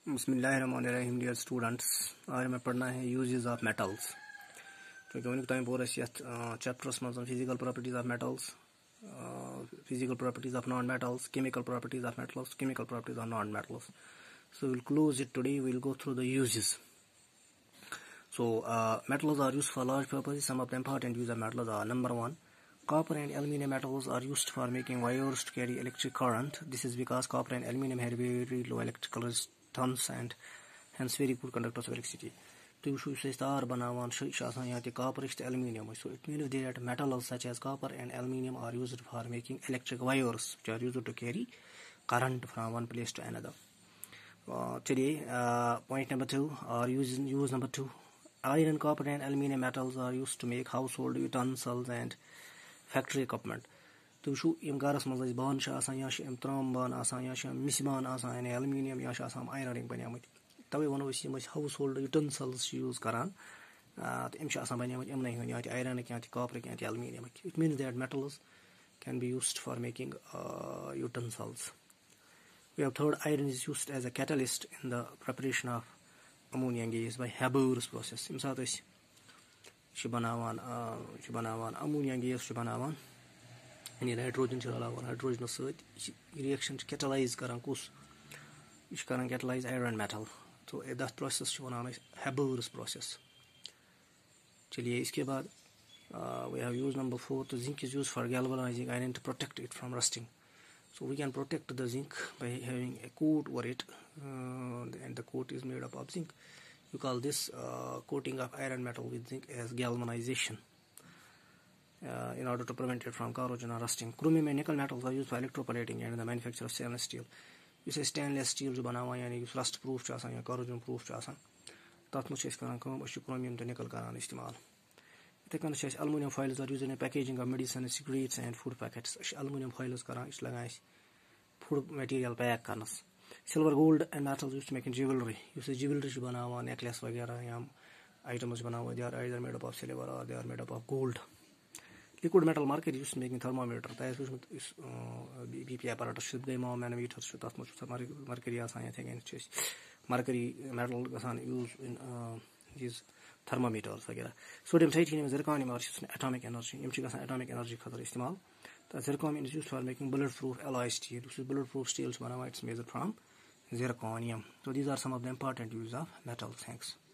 बिस्मिल्लाहिर्रहमानिर्रहीम dear students, आज मैं पढ़ना है यूजेस ऑफ मेटल्स। क्योंकि वह ताम पोर चैप्टरस मज physical properties of metals, physical properties of non metals, chemical properties of metals, chemical properties of non metals. So we'll close it today. We'll go through the uses. So metals are used for large purposes. Some of the important uses of metals are: number one, copper and aluminum metals are used for making wires to carry electric current. This is because copper and aluminum have very low electrical resistance and hence very good conductors of electricity. So तार बनावान यहाँ copper and aluminium. So it means that metals such as copper and aluminium are used for making electric wires, which are used to carry current from one place to another. Today, point number two, or use number two, iron, copper and aluminium metals are used to make household utensils and factory equipment. तो शू इम गारस मज बान या इम त्राम बान या miss बान यानी aluminium या iron बनियामत तवे वनो हाउस होल्ड यूटेंसिल्स यूज करान तो इम बनियामत इमन हूं या iron या copper या aluminium. It means that metals can be used for making utensils. We have third, iron is used as a catalyst in the preparation of ammonia gas by Haber's process. इम साथ बनावान ammonia gas बनावान यानी nitrogen रलावान hydrogen सत reaction catalyse करान कुस करान catalyse iron metal. तो दस प्रोसेस वनान Haber's process. चलिए इसके बाद we have used number 4. The zinc is used for galvanizing iron to protect it from rusting. So we can protect the zinc by having a coat over it, and the coat is made up of zinc. You call this coating of iron metal with zinc as galvanization, in order to prevent it from corrosion or rusting. Chromium and nickel metals are used for electroplating and the manufacture of stainless steel. You say stainless steel जो बनावा यानी rust proof या corrosion proof तथ मज chromium to nickel करान इस्तेमाल. Aluminum foils are used in the packaging of medicine, cigarettes and food packets. Aluminum foils लगान food material pack Karan's. Silver, gold and metals used to make jewelry. You say jewelry बनावा necklace वगैरह या items बनावा, they are either made up of silver or they are made up of gold. Liquid metal mercury used to making thermometer. That is BP apparatus. They more manometers. That much mercury mercury metal used in these thermometers. Sodium, titanium, zirconium are used in atomic energy. Atomic energy खतर इस्तेमाल. The zirconium is used for making bulletproof alloy steel. This is bulletproof steels. It's made from zirconium. So these are some of the important uses of metals. Thanks.